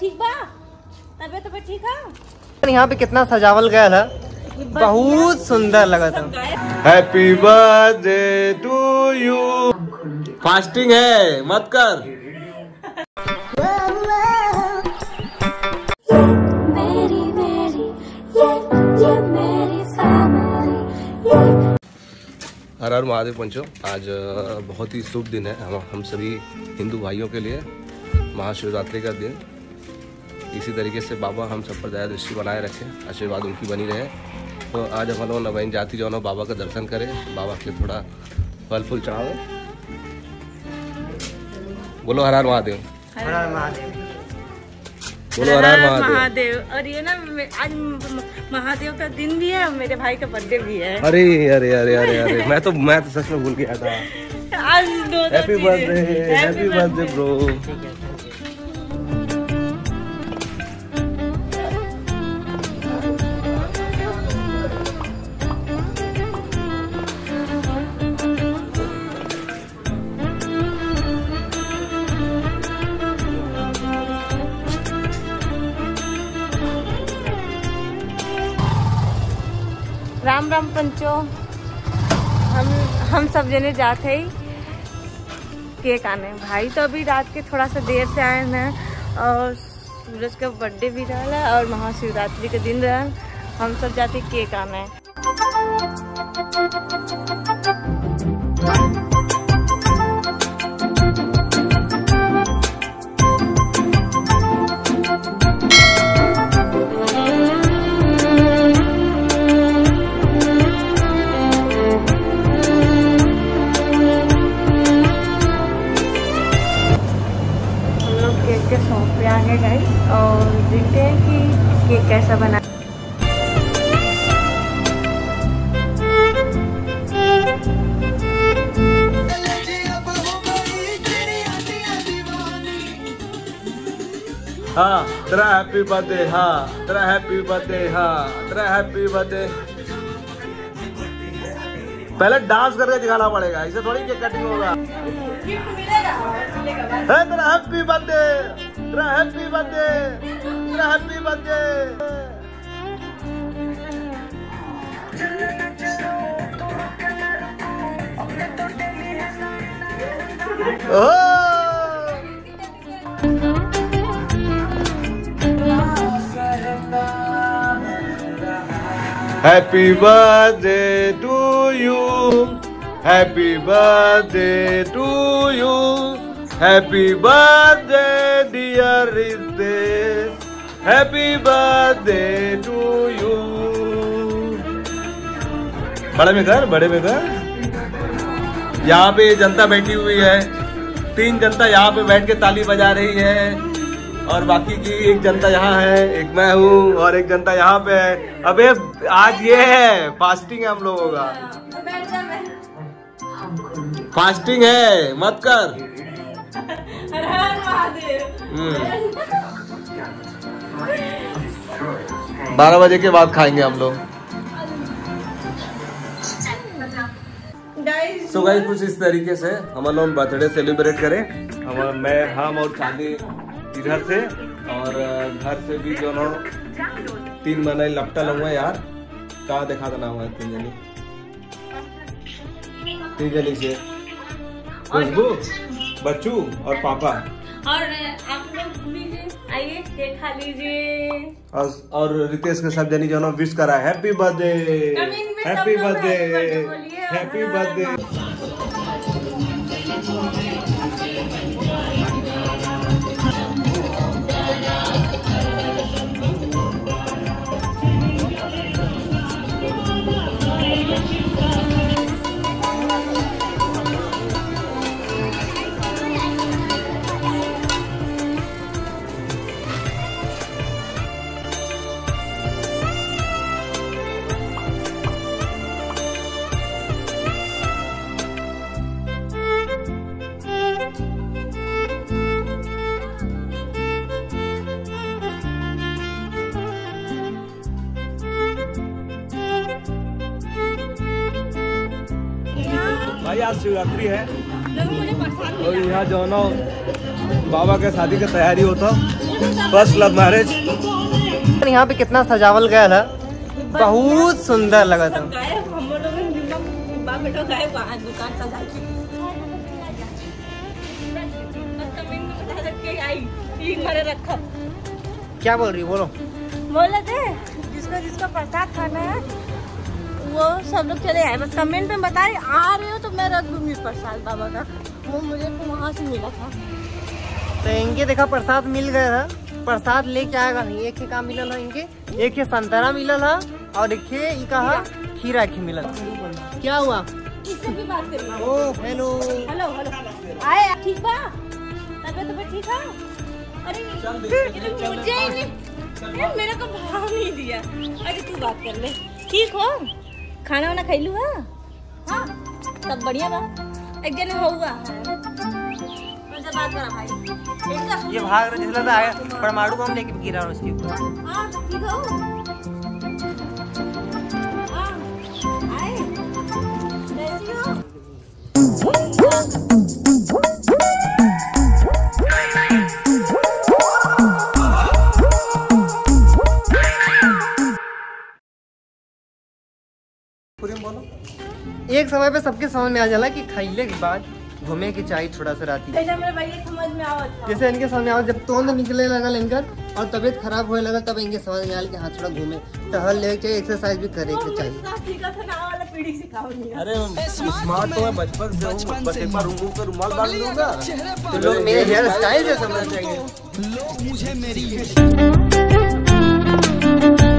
ठीक बा? तबियत ठीक है? यहाँ पे कितना सजावल गया है, बहुत सुंदर लगा था। Happy birthday to you. Fasting है, मत कर। हर हर महादेव पंचो। आज बहुत ही शुभ दिन है हम सभी हिंदू भाइयों के लिए, महाशिवरात्रि का दिन। इसी तरीके से बाबा हम सब पर दया दृष्टि बनाए रखें, आशीर्वाद उनकी बनी रहे। तो आज हम लोग नवीन जाति जो बाबा का दर्शन करें, बाबा के थोड़ा फल फूल चढ़ावे। बोलो हर हर महादेव। हर हर महादेव। बोलो हर हर महादेव। और ये ना आज महादेव का दिन भी है और मेरे भाई का बर्थडे भी है। अरे अरे अरे अरे अरे मैं तो सच में भूल गया था। आज happy birthday bro. Ram Ram पंचो। हम सब जने जाते ही केक आने। भाई तो अभी रात के थोड़ा सा देर से आए हैं और सूरज का बर्थडे भी रहा है और महाशिवरात्रि का दिन रहा। हम सब जाते केक आने। के शॉप पे आ गए गाइस और देखते हैं कि केक कैसा बना। हाँ तेरा हैप्पी बर्थडे, हाँ तेरा हैप्पी बर्थडे, हाँ तेरा हैप्पी बर्थडे। पहले डांस करके दिखाना पड़ेगा, इसे थोड़ी केक कटिंग होगा। है तेरा हैप्पी बर्थडे, तेरा हैप्पी बर्थडे, तेरा happy birthday. Happy birthday to you, happy birthday to you, happy birthday dear Ritesh, happy birthday to you. बड़े में कर, बड़े में कर। यहाँ पे जनता बैठी हुई है, 3 जनता यहाँ पे बैठ के ताली बजा रही है और बाकी की एक जनता यहाँ है, एक मैं हूँ और एक जनता यहाँ पे है। अबे आज ये है फास्टिंग है हम लोगों का, फास्टिंग है, मत कर। 12 बजे के बाद खाएंगे हम लोग। सो गाइस कुछ इस तरीके से हम लोग बर्थडे सेलिब्रेट करें। हम और चांदी इधर से और घर से भी जो 3 महीने लपटा लूंगा यार। कहाँ देखा था ना हुआ 3 जनी से खुशबू, बच्चू और पापा। और आप लोग लीजिए, आइए केक खा लीजिए। और रितेश के सब जनी जो विश करा happy birthday, happy birthday, happy birthday. भाई आज शिवरात्रि है और यहाँ जो ना बाबा के शादी की तैयारी होता। First love marriage. यहाँ पे कितना सजावल गया था, बहुत सुंदर लगा था। क्या बोल रही हो, बोलो। बोले थे जिसको प्रसाद खाना है वो सब लोग चले आए, बस कमेंट में बताए आ रहे हो तो मैं रख दूंगी प्रसाद बाबा का। वो मुझे वहाँ से मिला था तो इनके देखा प्रसाद मिल गया था। प्रसाद लेके आएगा नहीं, एक ही काम मिला था इनके, एक ही संतरा मिला था और एक ही कहा खीरा की मिला था। क्या हुआ? इससे भी बात कर रही हूँ। ओ हेलो हेलो हेलो आए, ठीक बा? तबियत ठीक है? अरे मुझे ही नहीं, मेरे को भाव नहीं दिया। अरे तू बात कर ले, ठीक हो? खाना वाना खाई लू? हाँ सब बढ़िया बा, एक जन हुआ बात करा भाई। ये भाग रहे जिसला आया परमाणु बम लेके गिरा उसके ऊपर। हाँ ठीक हो? हाँ आए कैसी हो? एक समय पे सबके समझ में आ जाला कि खाइले के बाद घूमे के चाहिए थोड़ा सा राती। मेरे भाई समझ में आवत, जैसे इनके समझ में आवत, जब तोंद निकले लगा इनकर और तबीयत खराब होने लगा तब इनके समझ में आया कि हाँ थोड़ा घूमे टहल ले चाहिए, एक्सरसाइज भी करे के चाहिए। अरे स्मार्ट तो मैं बचपन से हूँ, बस एक बार रूम पे रुमाल डाल दूंगा तो लोग मेरे हेयर स्टाइल से समझ जाएंगे।